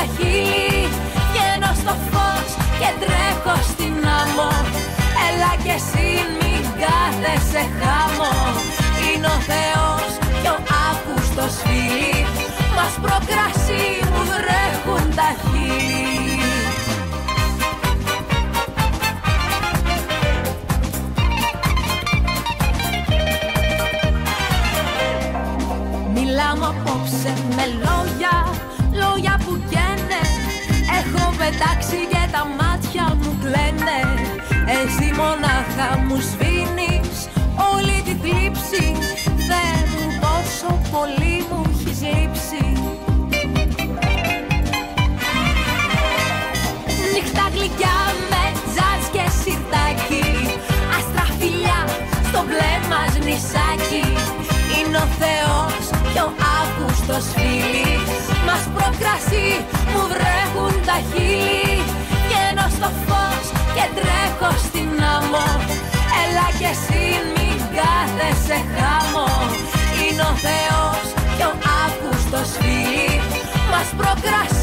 χείλη. Βγαίνω στο φως και τρέχω στην άμμο. Έλα κι εσύ μην κάθεσαι χάμω. Είναι ο Θεός κι ο Αύγουστος φίλοι. Μας προκρασί μου βρέχουν τα χείλη. Μιλάμε απόψε με λόγια, λόγια που καίνε. Έχω πετάξει και τα μάτια μου κλαίνε. Εσύ μονάχα μου σβήνεις όλη τη θλίψη. Θεέ μου πόσο πολύ μου έχεις λείψει. Νύχτα γλυκιά με τζάζ και σιρτάκι. Άστρα φιλιά στο μπλε μας νησάκι. Είναι ο Θεός κι ο Αύγουστος φίλοι. Μας προκρασί μου βρέχουν τα χείλη. Βγαίνω στο φως και τρέχω στην άμμο. Έλα κι εσύ μην κάθεσαι χάμω. Είναι ο Θεός κι ο Αύγουστος φίλοι. Μας προκρασί